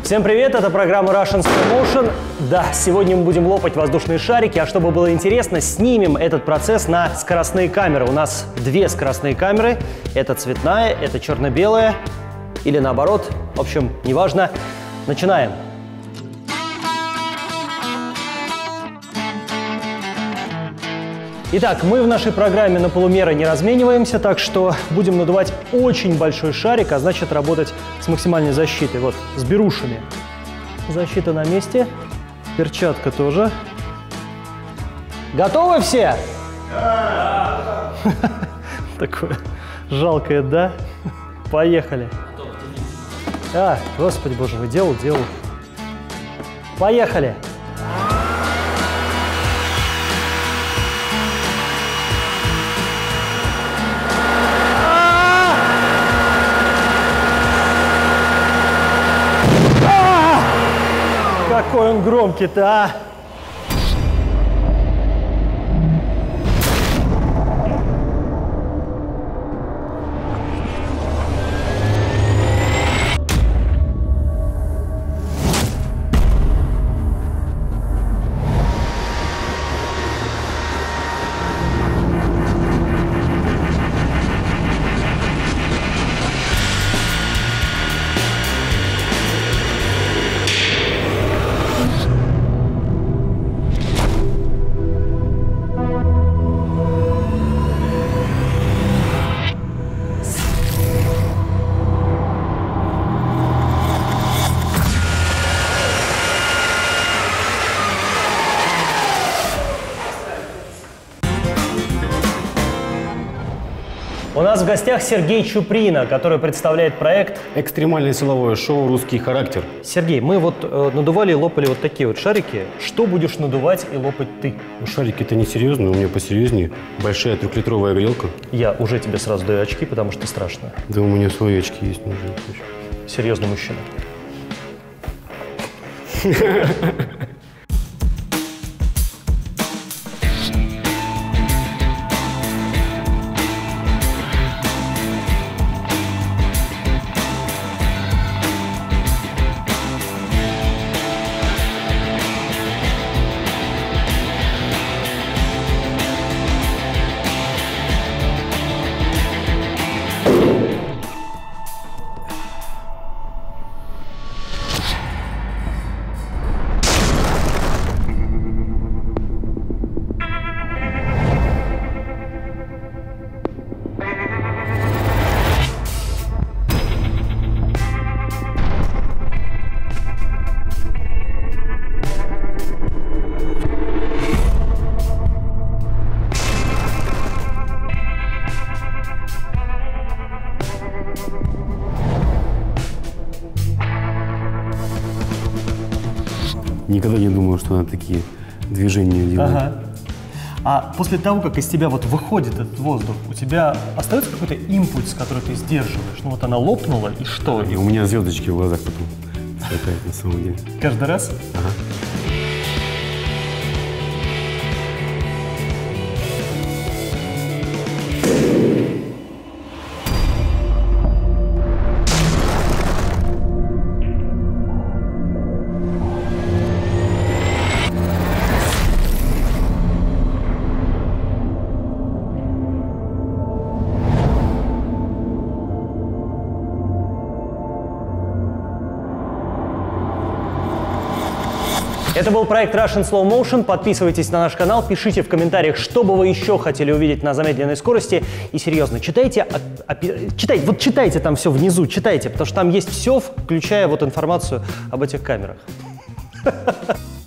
Всем привет, это программа Russian Slow Motion. Да, сегодня мы будем лопать воздушные шарики, а чтобы было интересно, снимем этот процесс на скоростные камеры. У нас две скоростные камеры, это цветная, это черно-белая, или наоборот, в общем, неважно. Начинаем. Итак, мы в нашей программе на полумеры не размениваемся, так что будем надувать очень большой шарик, а значит работать с максимальной защитой. Вот, с берушами. Защита на месте, перчатка тоже. Готовы все? Да! Такое жалкое, да? Поехали. А, господи боже мой, делал. Поехали. Какой он громкий-то, а! У нас в гостях Сергей Чуприна, который представляет проект «Экстремальное силовое шоу «Русский характер». Сергей, мы вот надували и лопали вот такие вот шарики. Что будешь надувать и лопать ты? Шарики-то не серьезные, у меня посерьезнее. Большая 3-литровая грелка. Я уже тебе сразу даю очки, потому что страшно. Да у меня свои очки есть. Серьезный мужчина. Никогда не думал, что она такие движения делает. Ага. А после того, как из тебя вот выходит этот воздух, у тебя остается какой-то импульс, который ты сдерживаешь? Ну вот она лопнула, и что? И у меня звездочки в глазах потом сверкают на самом деле. Каждый раз? Ага. Это был проект Russian Slow Motion. Подписывайтесь на наш канал, пишите в комментариях, что бы вы еще хотели увидеть на замедленной скорости. И серьезно, читайте там все внизу, читайте, потому что там есть все, включая вот информацию об этих камерах.